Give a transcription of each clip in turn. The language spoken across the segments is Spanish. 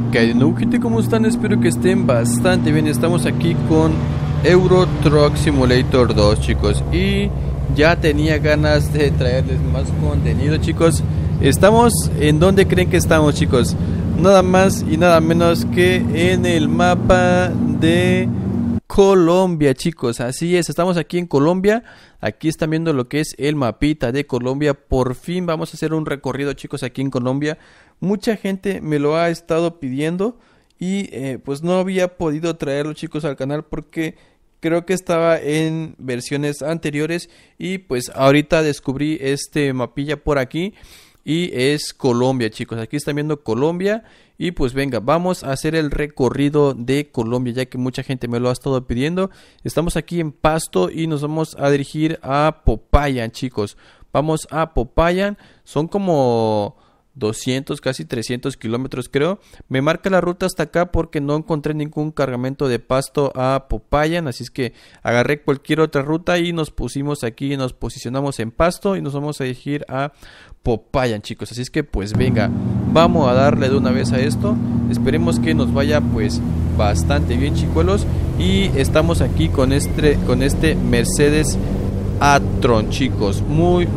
¿Qué hay de nuevo, gente? ¿Cómo están? Espero que estén bastante bien. Estamos aquí con Euro Truck Simulator 2, chicos. Y ya tenía ganas de traerles más contenido, chicos. Estamos en donde creen que estamos, chicos. Nada más y nada menos que en el mapa de Colombia, chicos. Así es, estamos aquí en Colombia. Aquí están viendo lo que es el mapita de Colombia. Por fin vamos a hacer un recorrido, chicos, aquí en Colombia. Mucha gente me lo ha estado pidiendo y pues no había podido traerlo, chicos, al canal porque creo que estaba en versiones anteriores. Y pues ahorita descubrí este mapilla por aquí y es Colombia, chicos. Aquí están viendo Colombia. Y pues venga, vamos a hacer el recorrido de Colombia, ya que mucha gente me lo ha estado pidiendo. Estamos aquí en Pasto y nos vamos a dirigir a Popayán, chicos. Vamos a Popayán, son como 200, casi 300 kilómetros, creo. Me marca la ruta hasta acá porque no encontré ningún cargamento de Pasto a Popayán. Así es que agarré cualquier otra ruta y nos pusimos aquí, nos posicionamos en Pasto y nos vamos a dirigir a Popayán, chicos. Así es que pues venga, vamos a darle de una vez a esto. Esperemos que nos vaya pues bastante bien, chicuelos. Y estamos aquí con este Mercedes A-Tron, chicos. Muy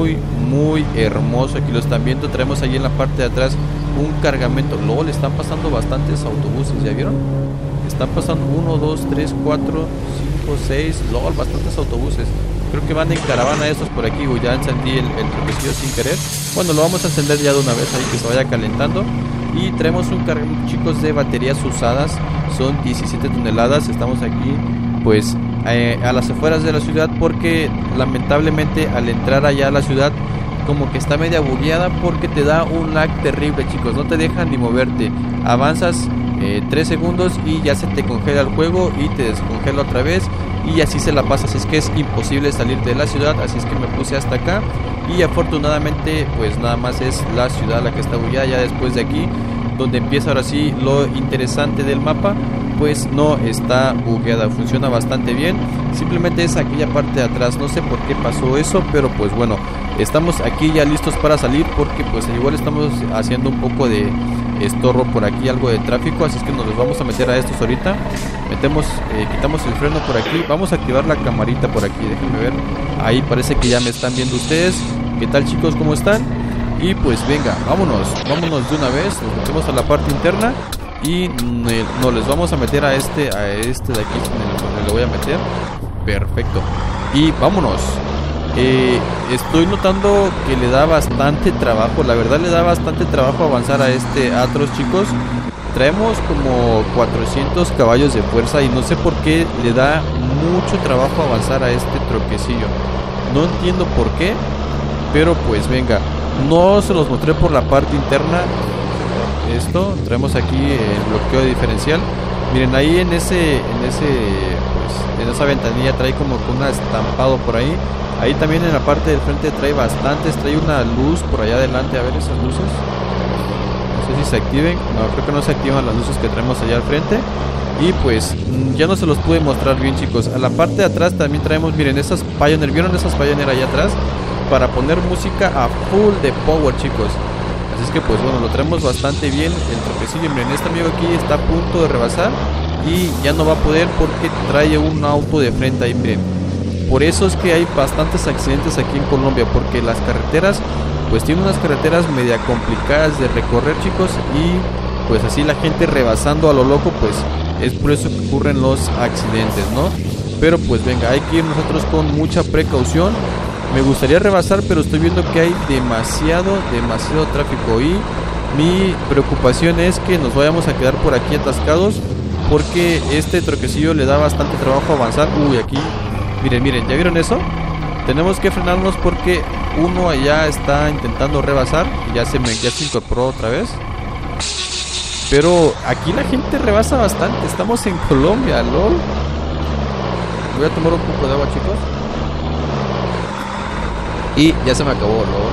hermoso. Aquí lo están viendo. Traemos ahí en la parte de atrás un cargamento. Luego le están pasando bastantes autobuses, ¿ya vieron? Están pasando 1, 2, 3, 4, 5, 6. LOL, bastantes autobuses. Creo que van en caravana estos por aquí. Ya encendí el truquecillo sin querer. Bueno, lo vamos a encender ya de una vez ahí que se vaya calentando. Y traemos un cargamento, chicos, de baterías usadas. Son 17 toneladas. Estamos aquí pues a las afueras de la ciudad porque lamentablemente al entrar allá a la ciudad como que está media bugueada porque te da un lag terrible, chicos. No te dejan ni moverte. Avanzas 3 segundos y ya se te congela el juego y te descongela otra vez y así se la pasas. Es que es imposible salir de la ciudad, así es que me puse hasta acá y afortunadamente pues nada más es la ciudad la que está bugueada. Ya después de aquí donde empieza ahora sí lo interesante del mapa, pues no está bugueada, funciona bastante bien. Simplemente es aquella parte de atrás, no sé por qué pasó eso, pero pues bueno, estamos aquí ya listos para salir porque pues igual estamos haciendo un poco de estorbo por aquí, algo de tráfico, así es que nos los vamos a meter a estos ahorita. Quitamos el freno por aquí, vamos a activar la camarita por aquí, déjenme ver, ahí parece que ya me están viendo ustedes. ¿Qué tal, chicos? ¿Cómo están? Y pues venga, vámonos de una vez, nos metemos a la parte interna y nos les vamos a meter a este de aquí, donde le voy a meter. Perfecto. Y vámonos. Estoy notando que le da bastante trabajo, la verdad le da bastante trabajo avanzar a este Atros, chicos. Traemos como 400 caballos de fuerza y no sé por qué le da mucho trabajo avanzar a este troquecillo. No entiendo por qué, pero pues venga. No se los mostré por la parte interna. Esto, traemos aquí el bloqueo de diferencial. Miren, ahí en esa ventanilla trae como con un estampado por ahí. Ahí también en la parte del frente trae bastantes. Trae una luz por allá adelante. A ver esas luces. No sé si se activen. No, creo que no se activan las luces que traemos allá al frente. Y pues ya no se los pude mostrar bien, chicos. A la parte de atrás también traemos, miren, esas Pioneer. ¿Vieron esas Pioneer allá atrás? Para poner música a full de power, chicos. Así es que pues bueno, lo traemos bastante bien el troquecillo. Miren, este amigo aquí está a punto de rebasar y ya no va a poder porque trae un auto de frente ahí, miren. Por eso es que hay bastantes accidentes aquí en Colombia, porque las carreteras pues tienen unas carreteras media complicadas de recorrer, chicos, y pues así la gente rebasando a lo loco, pues es por eso que ocurren los accidentes, ¿no? Pero pues venga, hay que ir nosotros con mucha precaución. Me gustaría rebasar, pero estoy viendo que hay demasiado tráfico y mi preocupación es que nos vayamos a quedar por aquí atascados porque este troquecillo le da bastante trabajo avanzar. Uy, aquí, miren, ¿ya vieron eso? Tenemos que frenarnos porque uno allá está intentando rebasar y ya se incorporó otra vez. Pero aquí la gente rebasa bastante, estamos en Colombia, lol. Voy a tomar un poco de agua, chicos. Y ya se me acabó, ¿no?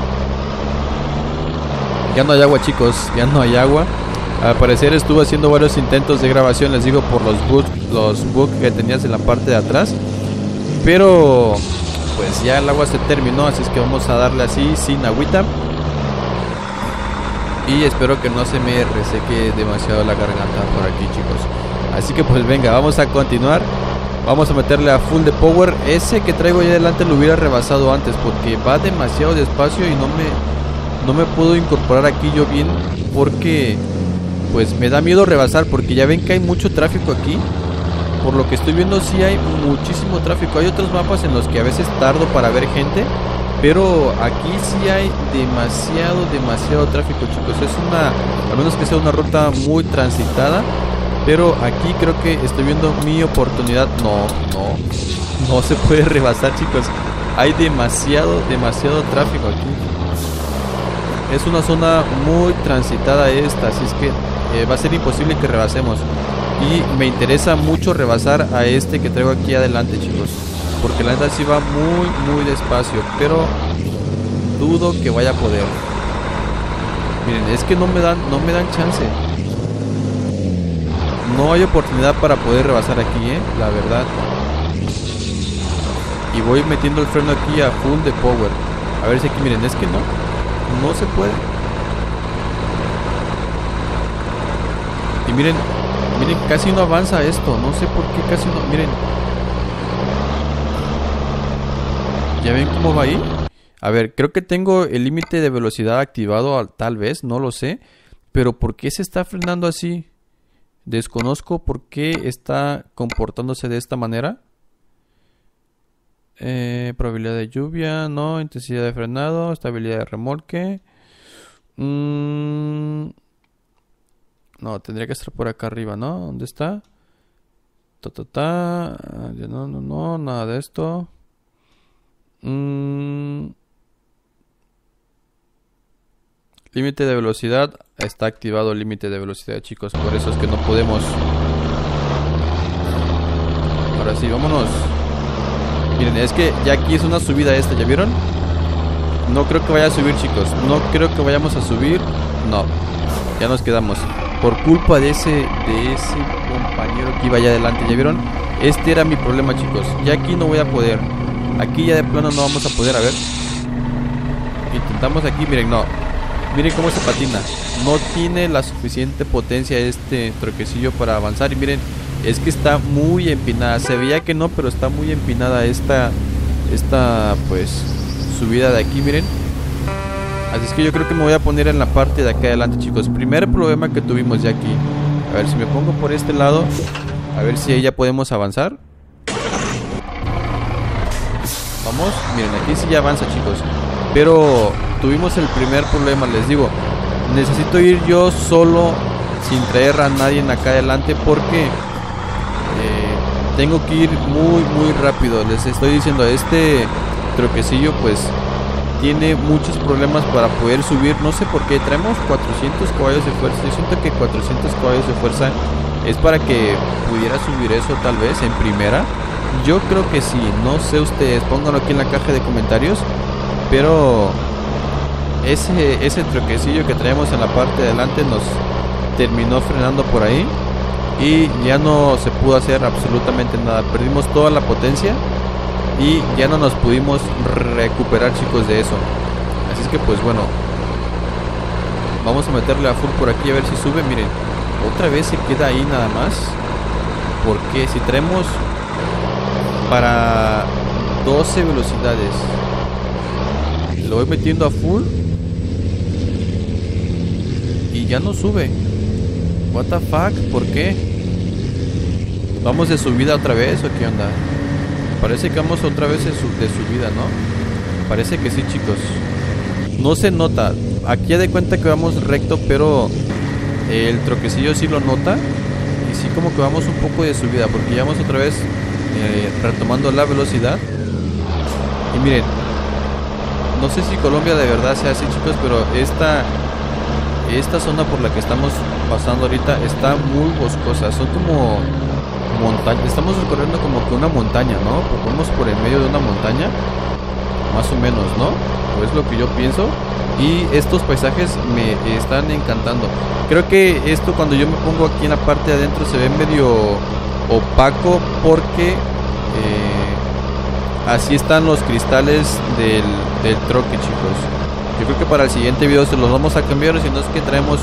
Ya no hay agua, chicos, ya no hay agua. Al parecer estuve haciendo varios intentos de grabación, les digo, por los bugs que tenías en la parte de atrás. Pero pues ya el agua se terminó, así es que vamos a darle así, sin agüita. Y espero que no se me reseque demasiado la garganta por aquí, chicos. Así que pues venga, vamos a continuar. Vamos a meterle a full de power. Ese que traigo ahí adelante lo hubiera rebasado antes, porque va demasiado despacio y no me puedo incorporar aquí yo bien, porque pues me da miedo rebasar, porque ya ven que hay mucho tráfico aquí. Por lo que estoy viendo sí hay muchísimo tráfico. Hay otros mapas en los que a veces tardo para ver gente, pero aquí sí hay demasiado tráfico, chicos. Es a menos que sea una ruta muy transitada, pero aquí creo que estoy viendo mi oportunidad. No se puede rebasar, chicos. Hay demasiado tráfico aquí. Es una zona muy transitada esta, así es que va a ser imposible que rebasemos. Y me interesa mucho rebasar a este que traigo aquí adelante, chicos, porque la neta sí va muy despacio, pero dudo que vaya a poder. Miren, es que no me dan chance. No hay oportunidad para poder rebasar aquí, la verdad. Y voy metiendo el freno aquí a full de power. A ver si aquí, miren, es que no se puede. Y miren, casi no avanza esto. No sé por qué casi no. Miren. ¿Ya ven cómo va ahí? A ver, creo que tengo el límite de velocidad activado, tal vez, no lo sé. Pero ¿por qué se está frenando así? Desconozco por qué está comportándose de esta manera. Probabilidad de lluvia, no. Intensidad de frenado, estabilidad de remolque. No, tendría que estar por acá arriba, ¿no? ¿Dónde está? No, nada de esto. Límite de velocidad. Está activado el límite de velocidad, chicos. Por eso es que no podemos. Ahora sí, vámonos. Miren, es que ya aquí es una subida esta, ¿ya vieron? No creo que vaya a subir, chicos. No creo que vayamos a subir. No, ya nos quedamos. Por culpa de ese compañero que iba allá adelante, ¿ya vieron? Este era mi problema, chicos. Ya aquí no voy a poder. Aquí ya de plano no vamos a poder, a ver. Intentamos aquí, miren, no. Miren cómo se patina. No tiene la suficiente potencia este troquecillo para avanzar. Y miren, es que está muy empinada. Se veía que no, pero está muy empinada esta pues subida de aquí, miren. Así es que yo creo que me voy a poner en la parte de acá adelante, chicos. Primer problema que tuvimos ya aquí. A ver si me pongo por este lado. A ver si ahí ya podemos avanzar. Vamos, miren, aquí sí ya avanza, chicos. Pero tuvimos el primer problema, les digo. Necesito ir yo solo, sin traer a nadie acá adelante, porque tengo que ir muy rápido. Les estoy diciendo, este troquecillo pues tiene muchos problemas para poder subir. No sé por qué, traemos 400 caballos de fuerza. Yo siento que 400 caballos de fuerza es para que pudiera subir eso tal vez en primera. Yo creo que sí, no sé ustedes, pónganlo aquí en la caja de comentarios. Pero ese troquecillo que traemos en la parte de adelante nos terminó frenando por ahí. Y ya no se pudo hacer absolutamente nada. Perdimos toda la potencia y ya no nos pudimos recuperar, chicos, de eso. Así es que pues bueno, vamos a meterle a full por aquí a ver si sube. Miren, otra vez se queda ahí nada más. Porque si traemos para 12 velocidades, lo voy metiendo a full y ya no sube. What the fuck, ¿por qué? ¿Vamos de subida otra vez o qué onda? Parece que vamos otra vez de subida, ¿no? Parece que sí, chicos. No se nota. Aquí ya de cuenta que vamos recto, pero el troquecillo sí lo nota. Y sí como que vamos un poco de subida, porque ya vamos otra vez retomando la velocidad. Y miren, no sé si Colombia de verdad sea así, chicos, pero esta zona por la que estamos pasando ahorita está muy boscosa. Son como montañas. Estamos recorriendo como que una montaña, ¿no? Vamos por el medio de una montaña, más o menos, ¿no? O es lo que yo pienso. Y estos paisajes me están encantando. Creo que esto, cuando yo me pongo aquí en la parte de adentro, se ve medio opaco, porque así están los cristales del troque, chicos. Yo creo que para el siguiente video se los vamos a cambiar, si no es que traemos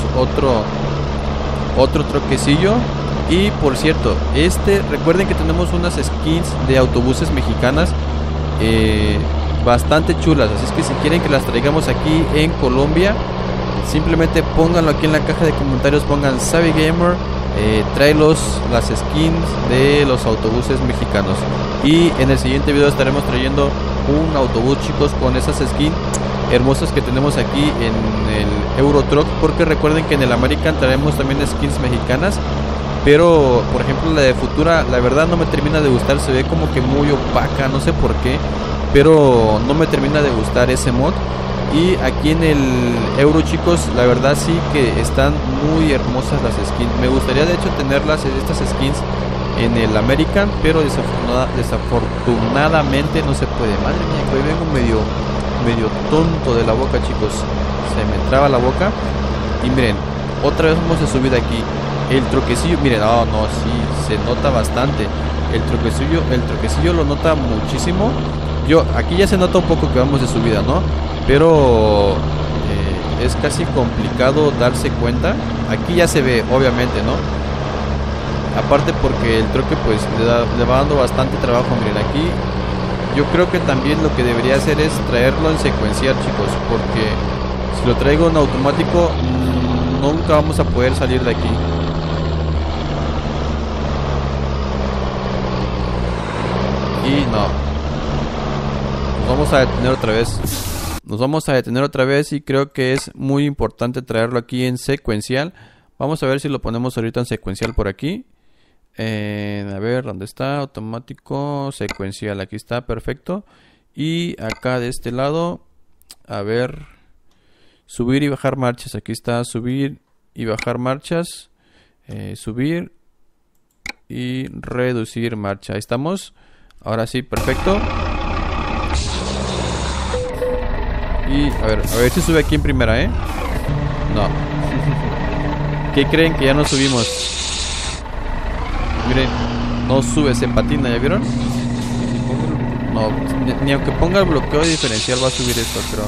otro troquecillo. Y por cierto, recuerden que tenemos unas skins de autobuses mexicanas bastante chulas, así es que si quieren que las traigamos aquí en Colombia, simplemente pónganlo aquí en la caja de comentarios, pongan Savvy Gamer, trae las skins de los autobuses mexicanos. Y en el siguiente video estaremos trayendo un autobús, chicos, con esas skins hermosas que tenemos aquí en el Euro Truck, porque recuerden que en el American traemos también skins mexicanas. Pero, por ejemplo, la de Futura, la verdad no me termina de gustar, se ve como que muy opaca, no sé por qué, pero no me termina de gustar ese mod. Y aquí en el Euro, chicos, la verdad sí que están muy hermosas las skins. Me gustaría de hecho tenerlas, estas skins, en el American, pero desafortunadamente no se puede. Madre mía, que hoy vengo medio tonto de la boca, chicos, se me traba la boca. Y miren, otra vez vamos a subir aquí. El troquecillo, miren, no, sí, se nota bastante. El troquecillo lo nota muchísimo. Aquí ya se nota un poco que vamos de subida, ¿no? Pero es casi complicado darse cuenta. Aquí ya se ve, obviamente, ¿no? Aparte porque el troque pues le va dando bastante trabajo. Miren, aquí yo creo que también lo que debería hacer es traerlo en secuencial, chicos, porque si lo traigo en automático nunca vamos a poder salir de aquí. Y no, nos vamos a detener otra vez y creo que es muy importante traerlo aquí en secuencial. Vamos a ver si lo ponemos ahorita en secuencial por aquí. A ver, ¿dónde está? Automático, secuencial, aquí está, perfecto. Y acá de este lado, a ver, subir y bajar marchas, aquí está, subir y bajar marchas, subir y reducir marcha, ahí estamos. Ahora sí, perfecto. Y a ver si sube aquí en primera, No. ¿Qué creen? Que ya no subimos. Miren, no sube, se patina, ¿ya vieron? No, ni aunque ponga el bloqueo diferencial va a subir esto, pero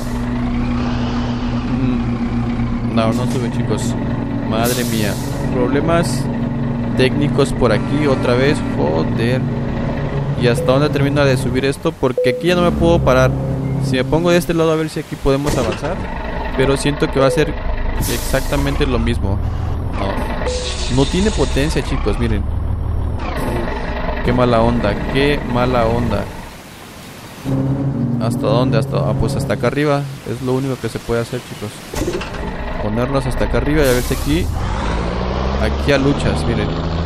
no sube, chicos. Madre mía, problemas técnicos por aquí otra vez. Joder. ¿Y hasta dónde termina de subir esto? Porque aquí ya no me puedo parar. Si me pongo de este lado a ver si aquí podemos avanzar, pero siento que va a ser exactamente lo mismo. No tiene potencia, chicos, miren. Qué mala onda, qué mala onda. ¿Hasta dónde? Pues hasta acá arriba. Es lo único que se puede hacer, chicos. Ponernos hasta acá arriba y a ver si aquí a luchas, miren.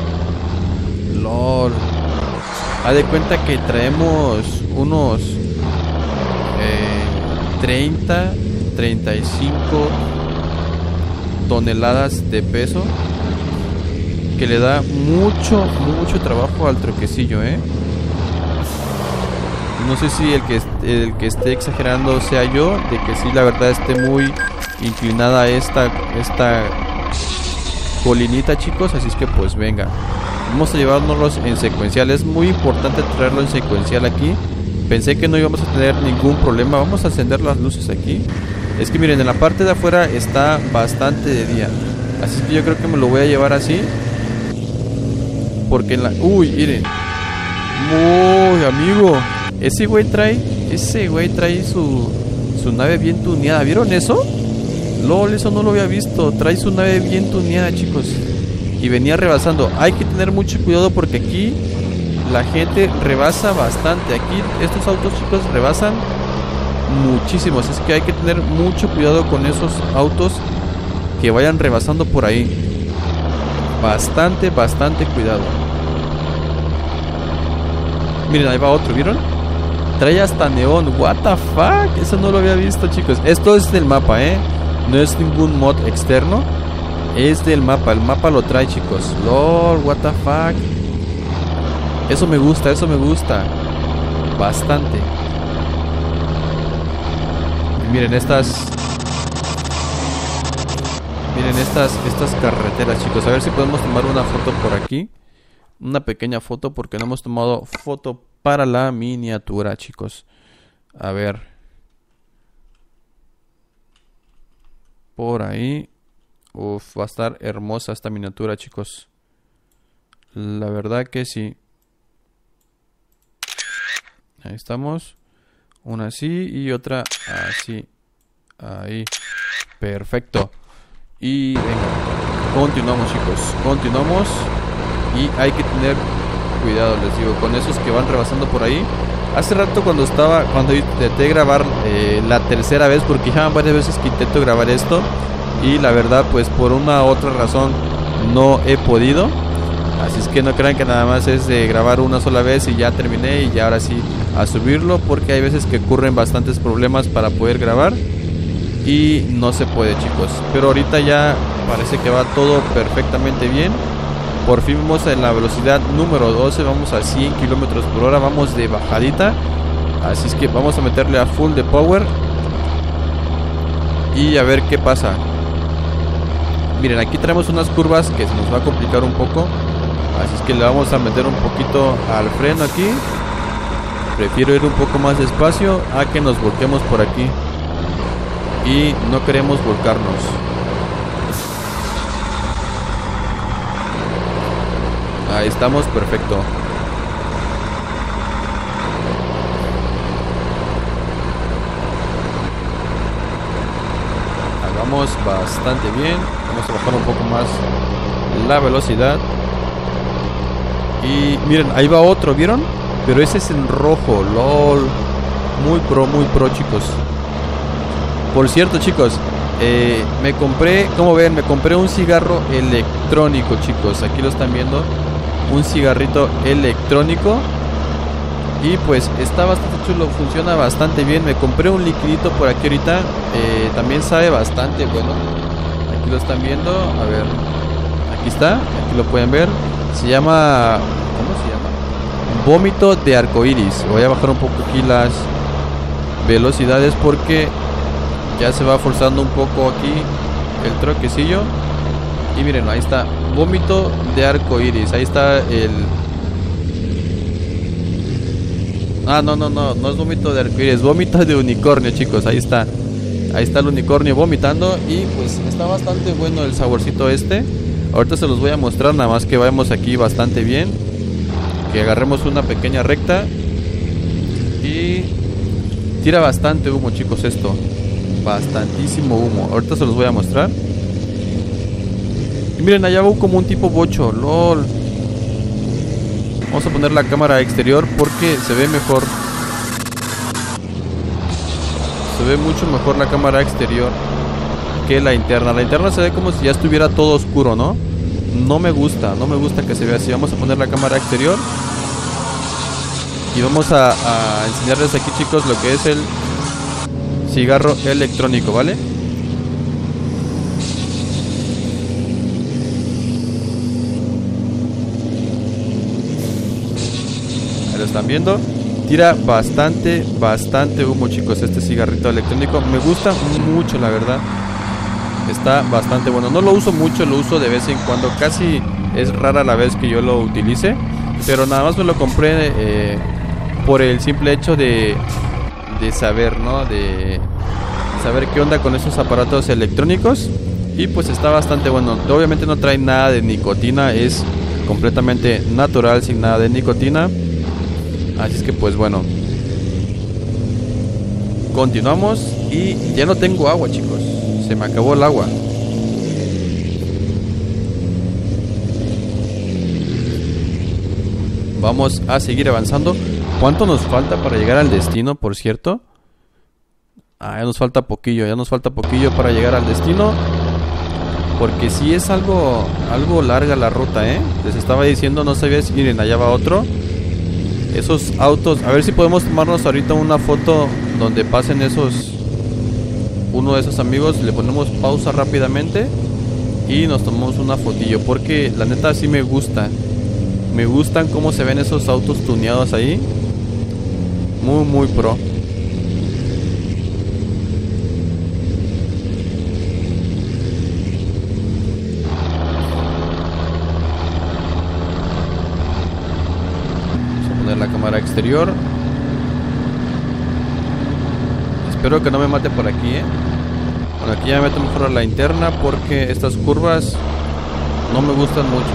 LOL. Haz de cuenta que traemos unos 35 toneladas de peso, que le da mucho trabajo al troquecillo, No sé si el que esté exagerando sea yo, de que sí, la verdad esté muy inclinada esta colinita, chicos. Así es que pues venga, vamos a llevárnoslos en secuencial. Es muy importante traerlo en secuencial aquí. Pensé que no íbamos a tener ningún problema. Vamos a encender las luces aquí. Es que miren, en la parte de afuera está bastante de día, así que yo creo que me lo voy a llevar así. Porque en la... Uy, miren. Uy, amigo, ese güey trae su nave bien tuneada. ¿Vieron eso? LOL, eso no lo había visto. Trae su nave bien tuneada, chicos. Y venía rebasando. Hay que tener mucho cuidado porque aquí la gente rebasa bastante. Aquí estos autos, chicos, rebasan muchísimo. Así es que hay que tener mucho cuidado con esos autos que vayan rebasando por ahí. Bastante cuidado. Miren, ahí va otro, ¿vieron? Trae hasta neón. What the fuck, eso no lo había visto, chicos. Esto es del mapa, no es ningún mod externo. Es del mapa, el mapa lo trae, chicos. LOL, what the fuck. Eso me gusta bastante. Miren estas carreteras, chicos. A ver si podemos tomar una foto por aquí. Una pequeña foto, porque no hemos tomado foto para la miniatura, chicos. A ver. por ahí. Uf, va a estar hermosa esta miniatura, chicos. La verdad que sí. Ahí estamos. Una así y otra así. Ahí. Perfecto. Y venga. Continuamos, chicos. Continuamos. Y hay que tener cuidado, les digo, con esos que van rebasando por ahí. Hace rato cuando intenté grabar la tercera vez, porque ya varias veces que intento grabar esto y la verdad pues por una u otra razón no he podido. Así es que no crean que nada más es de grabar una sola vez y ya terminé y ya ahora sí a subirlo, porque hay veces que ocurren bastantes problemas para poder grabar y no se puede, chicos. Pero ahorita ya parece que va todo perfectamente bien. Por fin vamos en la velocidad número 12, vamos a 100 km por hora, vamos de bajadita. Así es que vamos a meterle a full de power y a ver qué pasa. Miren, aquí tenemos unas curvas que se nos va a complicar un poco. Así es que le vamos a meter un poquito al freno aquí. Prefiero ir un poco más despacio a que nos volquemos por aquí. Y no queremos volcarnos. Ahí estamos, perfecto. Hagamos bastante bien. Vamos a bajar un poco más la velocidad. Y miren, ahí va otro, ¿vieron? Pero ese es en rojo, lol. Muy pro, chicos. Por cierto, chicos, me compré, como ven, me compré un cigarro electrónico, chicos. Aquí lo están viendo. Un cigarrito electrónico. Y pues está bastante chulo, funciona bastante bien. Me compré un liquidito por aquí ahorita. También sabe bastante bueno. Aquí lo están viendo. A ver, aquí está, aquí lo pueden ver. Se llama, ¿cómo se llama? Vómito de arcoíris. Voy a bajar un poco aquí las velocidades porque ya se va forzando un poco aquí el troquecillo. Y miren, ahí está, vómito de arcoíris. Ahí está el... Ah, no es vómito de arcoíris, es vómito de unicornio, chicos. Ahí está el unicornio vomitando. Y pues está bastante bueno el saborcito este. Ahorita se los voy a mostrar, nada más que vayamos aquí bastante bien. Que agarremos una pequeña recta. Y tira bastante humo, chicos, esto. Bastantísimo humo. Ahorita se los voy a mostrar. Y miren, allá va como un tipo bocho, lol. Vamos a poner la cámara exterior porque se ve mejor. Se ve mucho mejor la cámara exterior que la interna. La interna se ve como si ya estuviera todo oscuro, ¿no? No me gusta que se vea así. Vamos a poner la cámara exterior. Y vamos a enseñarles aquí, chicos, lo que es el cigarro electrónico, ¿vale? Ahí lo están viendo. Tira bastante humo, chicos, este cigarrito electrónico. Me gusta mucho, la verdad. Está bastante bueno. No lo uso mucho, lo uso de vez en cuando. Casi es rara la vez que yo lo utilice. Pero nada más me lo compré por el simple hecho de saber, ¿no? De saber qué onda con esos aparatos electrónicos. Y pues está bastante bueno. Obviamente no trae nada de nicotina. Es completamente natural, sin nada de nicotina. Así es que pues bueno, continuamos. Y ya no tengo agua, chicos. Se me acabó el agua. Vamos a seguir avanzando. ¿Cuánto nos falta para llegar al destino, por cierto? Ya nos falta poquillo. Para llegar al destino. Porque sí es algo larga la ruta, Les estaba diciendo, no sabía si... Miren, allá va otro. Esos autos, a ver si podemos tomarnos ahorita una foto donde pasen esos... Uno de esos amigos, le ponemos pausa rápidamente y nos tomamos una fotillo, porque la neta sí me gusta. Me gustan cómo se ven esos autos tuneados ahí. Muy pro. Vamos a poner la cámara exterior. Espero que no me mate por aquí, Bueno, aquí ya me meto mejor a la interna porque estas curvas no me gustan mucho.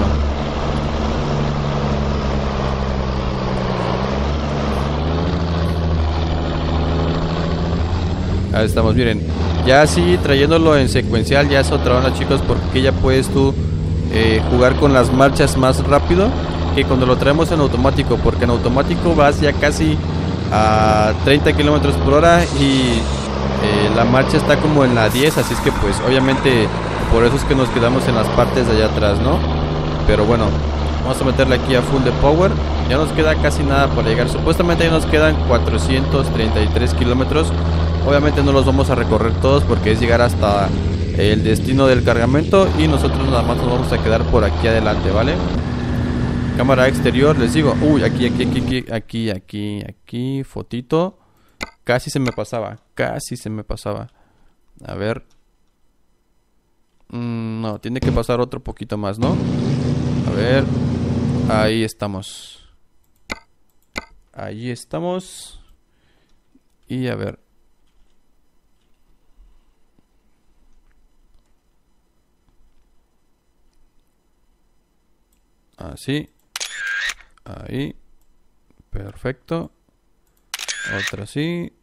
Ahí estamos, miren. Ya así trayéndolo en secuencial ya es otra onda, chicos, porque ya puedes tú jugar con las marchas más rápido que cuando lo traemos en automático, porque en automático vas ya casi a 30 kilómetros por hora y la marcha está como en la 10, así es que pues obviamente por eso es que nos quedamos en las partes de allá atrás, ¿no? Pero bueno, vamos a meterle aquí a full de power. Ya nos queda casi nada para llegar. Supuestamente ya nos quedan 433 kilómetros. Obviamente no los vamos a recorrer todos porque es llegar hasta el destino del cargamento y nosotros nada más nos vamos a quedar por aquí adelante, ¿vale? Cámara exterior, les digo. Uy, aquí, fotito. Casi se me pasaba. A ver. No, tiene que pasar otro poquito más, ¿no? A ver. Ahí estamos. Y a ver. Así. Ahí. Perfecto. Otra así.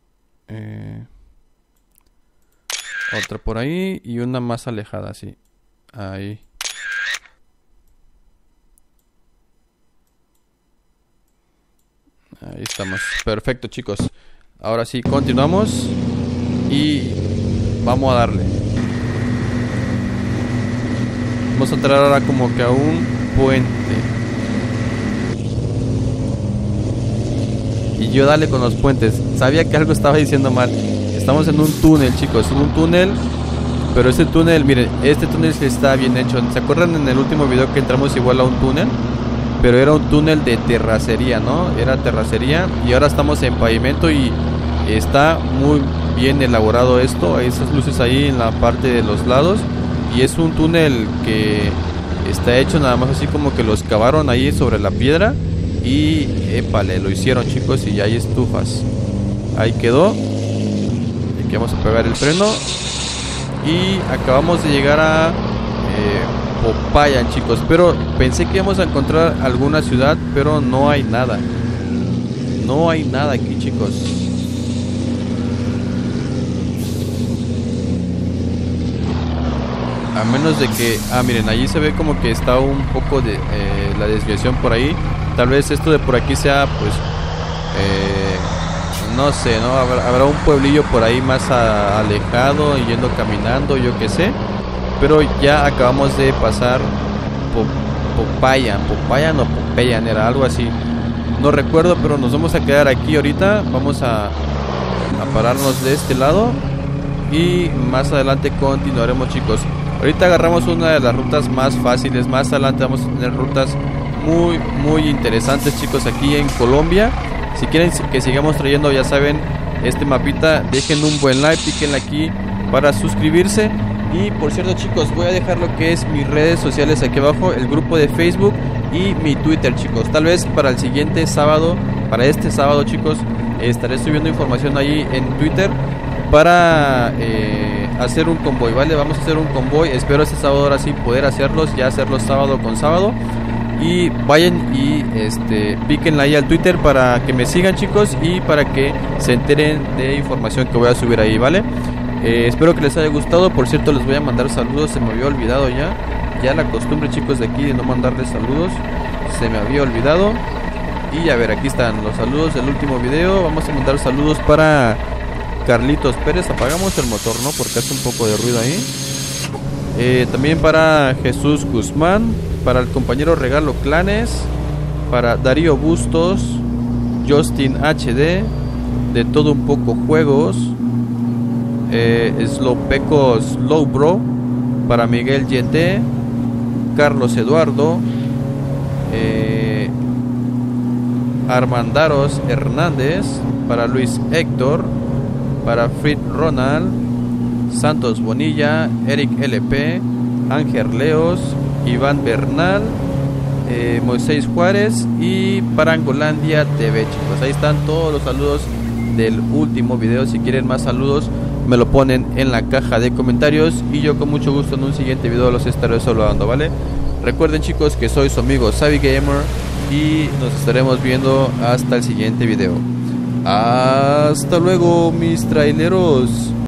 Otra por ahí. Y una más alejada así. Ahí. Ahí estamos. Perfecto, chicos. Ahora sí, continuamos. Y vamos a darle. Vamos a entrar ahora como que a un puente. Y yo dale con los puentes. Sabía que algo estaba diciendo mal. Estamos en un túnel, chicos. Un túnel. Pero este túnel, miren, este túnel sí está bien hecho. ¿Se acuerdan en el último video que entramos igual a un túnel? Pero era un túnel de terracería, ¿no? Era terracería. Y ahora estamos en pavimento y está muy bien elaborado esto. Hay esas luces ahí en la parte de los lados. Y es un túnel que está hecho nada más así como que lo excavaron ahí sobre la piedra. Y épale, lo hicieron, chicos. Y hay estufas. Ahí quedó. Aquí vamos a pegar el freno. Y acabamos de llegar a Popayan, chicos. Pero pensé que íbamos a encontrar alguna ciudad, pero no hay nada. No hay nada aquí, chicos. A menos de que... Ah, miren, allí se ve como que está un poco de la desviación por ahí. Tal vez esto de por aquí sea, pues... no sé, ¿no? Habrá un pueblillo por ahí más alejado, yendo caminando, yo qué sé. Pero ya acabamos de pasar Popayan o Popayan, era algo así. No recuerdo, pero nos vamos a quedar aquí ahorita. Vamos a pararnos de este lado. Y más adelante continuaremos, chicos. Ahorita agarramos una de las rutas más fáciles. Más adelante vamos a tener rutas muy interesantes, chicos, aquí en Colombia. Si quieren que sigamos trayendo, ya saben, este mapita, dejen un buen like, píquenle aquí para suscribirse. Y por cierto, chicos, voy a dejar lo que es mis redes sociales aquí abajo, el grupo de Facebook y mi Twitter, chicos. Tal vez para el siguiente sábado, para este sábado, chicos, estaré subiendo información ahí en Twitter para hacer un convoy, ¿vale? Vamos a hacer un convoy, espero este sábado ahora sí poder hacerlos, ya hacerlos sábado con sábado. Y vayan y píquenle ahí al Twitter para que me sigan, chicos, y para que se enteren de información que voy a subir ahí, ¿vale? Espero que les haya gustado. Por cierto, les voy a mandar saludos, se me había olvidado ya la costumbre, chicos, de aquí de no mandarles saludos, se me había olvidado. Y a ver, aquí están los saludos del último video. Vamos a mandar saludos para Carlitos Pérez. Apagamos el motor, ¿no? Porque hace un poco de ruido ahí. También para Jesús Guzmán, para el compañero Regalo Clanes, para Darío Bustos, Justin HD, de todo un poco juegos, Slopeco Slowbro, para Miguel YT, Carlos Eduardo, Armandaros Hernández, para Luis Héctor, para Frit Ronald, Santos Bonilla, Eric LP, Ángel Leos, Iván Bernal, Moisés Juárez y Parangolandia TV, chicos. Ahí están todos los saludos del último video. Si quieren más saludos, me lo ponen en la caja de comentarios y yo con mucho gusto en un siguiente video los estaré saludando, ¿vale? Recuerden chicos que soy su amigo Savvy Gamer y nos estaremos viendo hasta el siguiente video. Hasta luego mis traileros.